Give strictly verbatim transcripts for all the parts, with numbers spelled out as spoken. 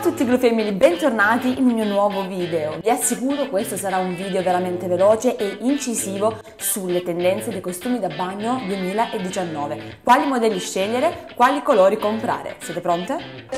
a tutti Glow Family, bentornati in un mio nuovo video. Vi assicuro questo sarà un video veramente veloce e incisivo sulle tendenze dei costumi da bagno duemiladiciannove. Quali modelli scegliere, quali colori comprare. Siete pronte?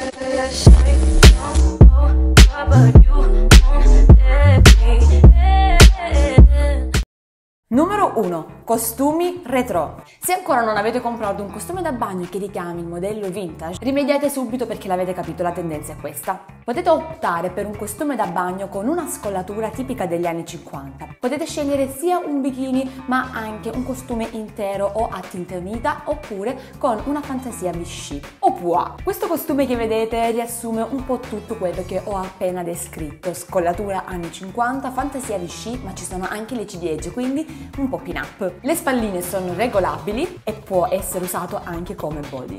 Numero uno. Costumi retro. Se ancora non avete comprato un costume da bagno che richiami il modello vintage, rimediate subito perché l'avete capito, la tendenza è questa. Potete optare per un costume da bagno con una scollatura tipica degli anni cinquanta. Potete scegliere sia un bikini ma anche un costume intero o a tinta unita oppure con una fantasia Vichy. Oppure, questo costume che vedete riassume un po' tutto quello che ho appena descritto. Scollatura anni cinquanta, fantasia Vichy, ma ci sono anche le ciliegie, quindi un po' pin up. Le spalline sono regolabili e può essere usato anche come body.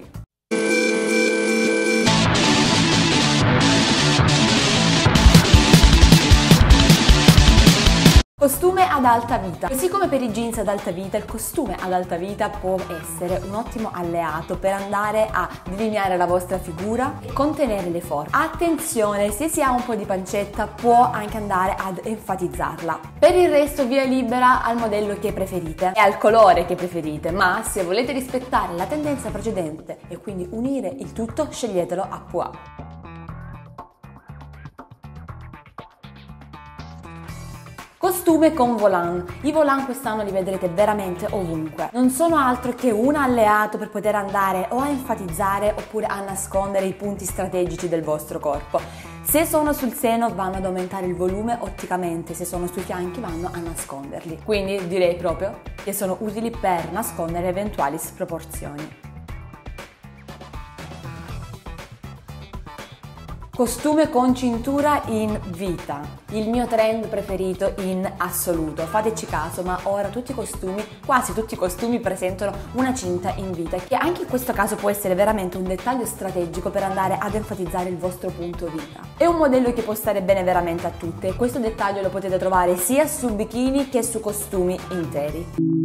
Costume ad alta vita. Così come per i jeans ad alta vita, il costume ad alta vita può essere un ottimo alleato per andare a delineare la vostra figura e contenere le forme. Attenzione, se si ha un po' di pancetta può anche andare ad enfatizzarla. Per il resto via libera al modello che preferite e al colore che preferite, ma se volete rispettare la tendenza precedente e quindi unire il tutto, sceglietelo a pois. Costume con volant. I volant quest'anno li vedrete veramente ovunque. Non sono altro che un alleato per poter andare o a enfatizzare oppure a nascondere i punti strategici del vostro corpo. Se sono sul seno vanno ad aumentare il volume otticamente, se sono sui fianchi vanno a nasconderli. Quindi direi proprio che sono utili per nascondere eventuali sproporzioni. Costume con cintura in vita, il mio trend preferito in assoluto. Fateci caso, ma ora tutti i costumi, quasi tutti i costumi presentano una cinta in vita, che anche in questo caso può essere veramente un dettaglio strategico per andare ad enfatizzare il vostro punto vita. È un modello che può stare bene veramente a tutte e questo dettaglio lo potete trovare sia su bikini che su costumi interi.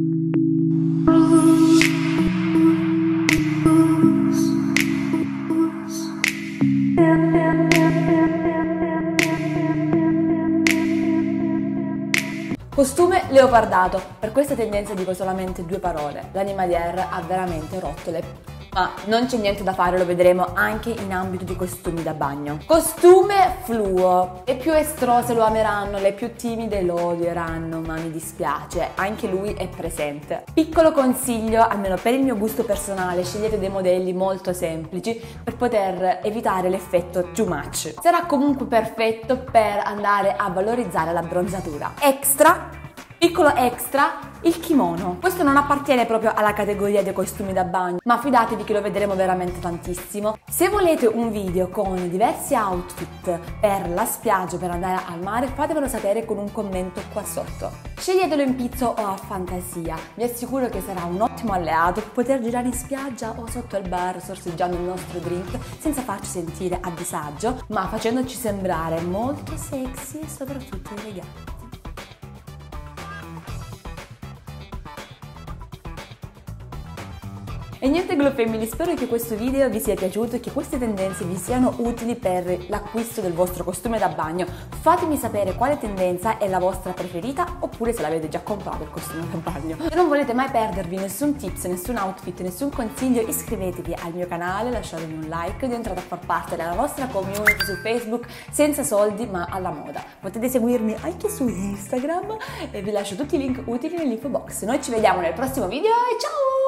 Costume leopardato. Per questa tendenza dico solamente due parole. L'Animalière ha veramente rotto le... ma non c'è niente da fare, lo vedremo anche in ambito di costumi da bagno. Costume fluo. Le più estrose lo ameranno, le più timide lo odieranno, ma mi dispiace, anche lui è presente. Piccolo consiglio, almeno per il mio gusto personale, scegliete dei modelli molto semplici per poter evitare l'effetto too much. Sarà comunque perfetto per andare a valorizzare la bronzatura. Extra, piccolo extra, il kimono. Questo non appartiene proprio alla categoria dei costumi da bagno, ma fidatevi che lo vedremo veramente tantissimo. Se volete un video con diversi outfit per la spiaggia, per andare al mare, fatemelo sapere con un commento qua sotto. Sceglietelo in pizzo o a fantasia, vi assicuro che sarà un ottimo alleato per poter girare in spiaggia o sotto al bar sorseggiando il nostro drink senza farci sentire a disagio, ma facendoci sembrare molto sexy e soprattutto eleganti. E niente Glow Family, spero che questo video vi sia piaciuto e che queste tendenze vi siano utili per l'acquisto del vostro costume da bagno. Fatemi sapere quale tendenza è la vostra preferita oppure se l'avete già comprato il costume da bagno. Se non volete mai perdervi nessun tips, nessun outfit, nessun consiglio, iscrivetevi al mio canale, lasciatemi un like ed entrate a far parte della nostra community su Facebook senza soldi ma alla moda. Potete seguirmi anche su Instagram e vi lascio tutti i link utili nell'info box. Noi ci vediamo nel prossimo video e ciao!